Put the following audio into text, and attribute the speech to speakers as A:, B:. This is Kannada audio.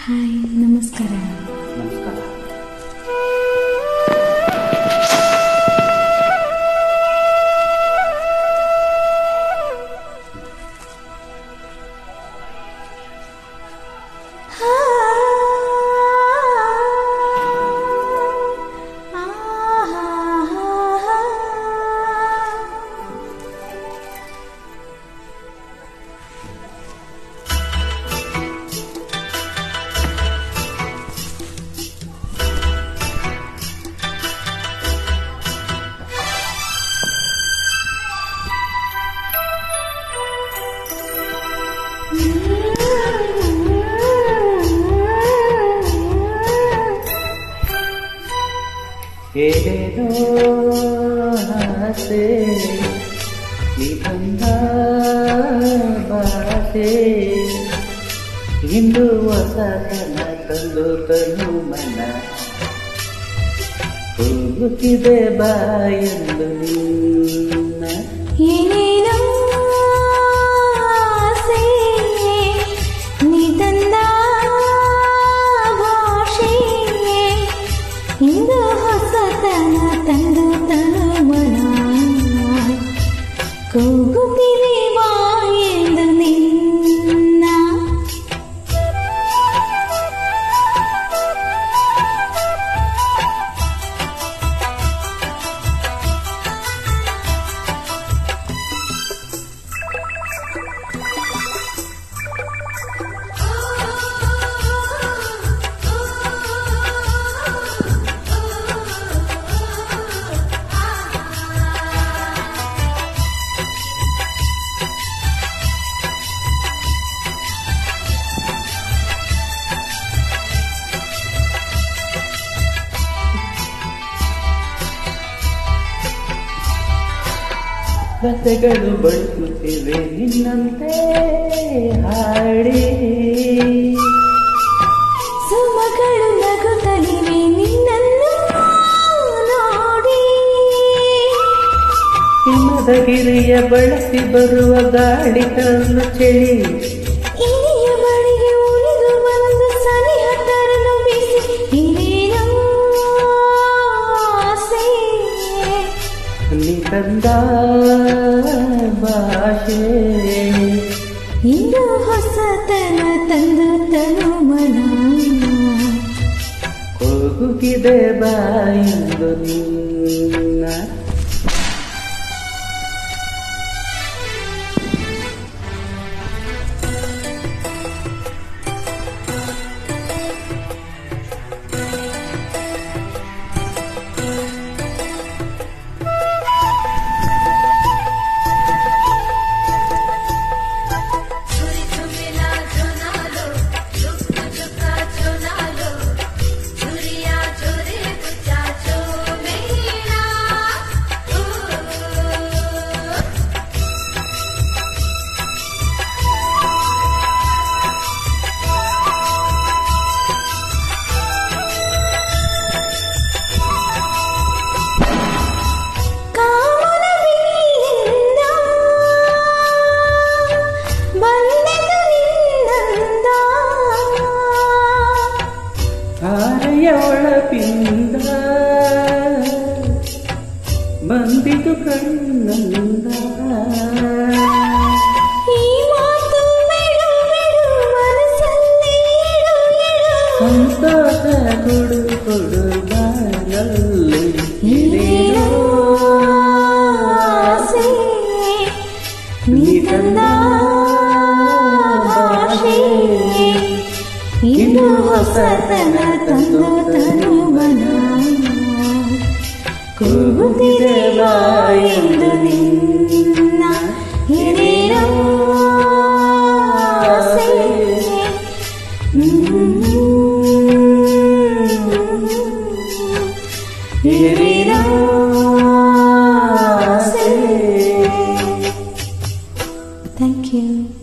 A: ಹಾಯ್, ನಮಸ್ಕಾರ.
B: ನಮಸ್ಕಾರ. ಏನೇನೋ ಆಸೆ ನಿನ್ನ ಭಾಷೆ ಇಂದು ಹೊಸತನ ತಂದು ತನು ಮನ ಹೋಗುತ್ತಿದೆ ಬಾಯೆಂದು ನಿನ್ನ
A: ಏನೇನೋ ಆಸೆ ನಿನ್ನ ಭಾಷೆ ಇಂದು ಹೊಸತನ ತಂದು ತನು ಮನ ಕೂಗುತ್ತಿದೆ ಬಾಯೆಂದು ನಿನ್ನ.
B: ರಸಗಳು ಬಳುಕುತ್ತಿವೆ ನಿನ್ನಂತೆ ಹಾಡಿ,
A: ಸುಮಗಳು ನಗುತ್ತಲಿವೆ ನಿನ್ನನ್ನು ನೋಡಿ.
B: ಹಿಮದ ಗಿರಿಯ ಬಳಸಿ ಬರುವ ಗಾಳಿ ತರಲು ಚಳಿ,
A: ಇನಿಯ ಬಳಿಗೆ ಉಳಿದು ಬಂದು ಸನಿಹ ತರಲು ಬಿಸಿ. ಏನೇನೋ ಆಸೆ
B: ನೀ ತಂದ ಭಾಷೆ
A: ಇಂದು ಹೊಸತನ ತಂದು ತನು ಮನ
B: ಹೋಗುತ್ತಿದೆ ಬಾಯೆಂದು ನಿನ್ನ. ಆರೆಯ ಒಳಪಿಂದ ಬಂದಿತು ಕಣ್ಣಂದ,
A: ಈ ಮಾತು ಬಿಡು ಬಿಡು ಮನಸ್ಸಲ್ಲಿ ಇಡು ಇಡು.
B: ಸಂತೋಷ ಕೊಡು ಕೊಡು ಬಾರಲ್ಲಿ.
A: ಏನೇನೋ ಆಸೆ ನೀ ತಂದ ಭಾಷೆ ಇಂದು ಹೊಸತನ ತಂದು ತನು ಮನ ಕೂಗುತ್ತಿದೆ ಬಾಯೆಂದು ನಿನ್ನ. ಏನೇನೋ ಆಸೆ ಏನೇನೋ ಆಸೆ. Thank you.